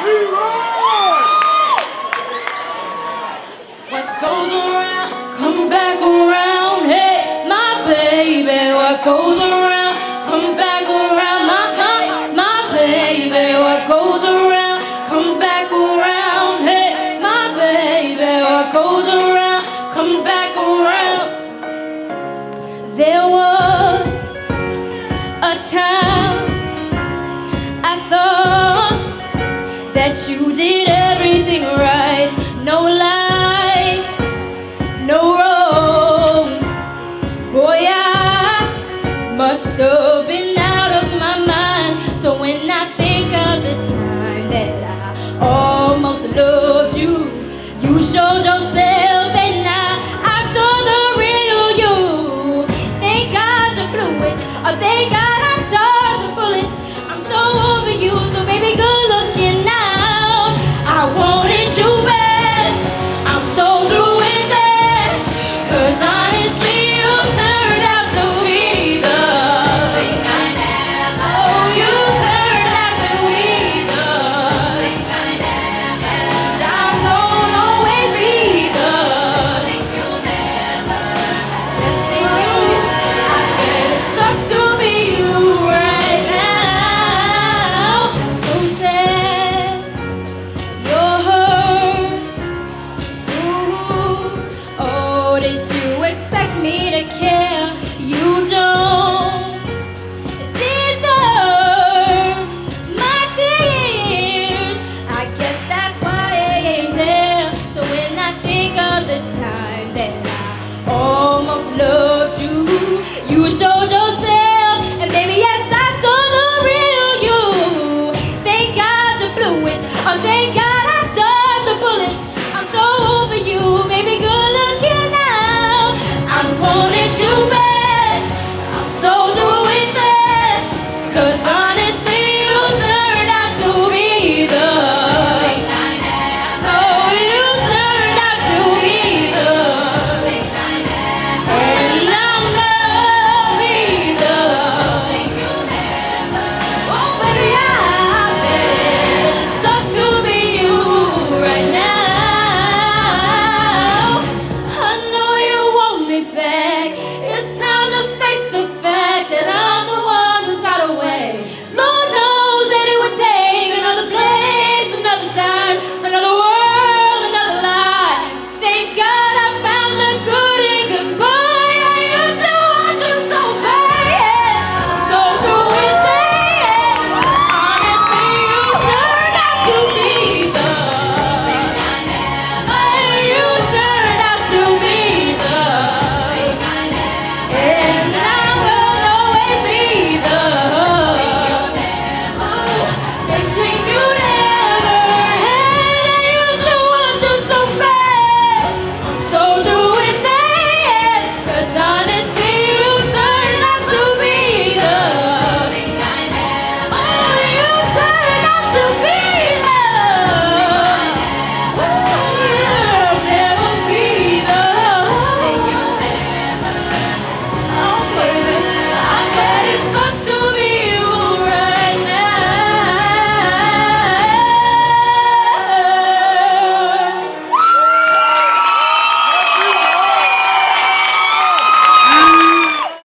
What goes around comes back around. Hey, my baby. What goes around comes back around. My baby. What goes around comes back around. Hey, my baby. What goes around comes back around. There was a time I thought that you did everything right. No lies, no wrong. Boy, I must have been out of my mind. So when I think of the time that I almost loved you, you showed yourself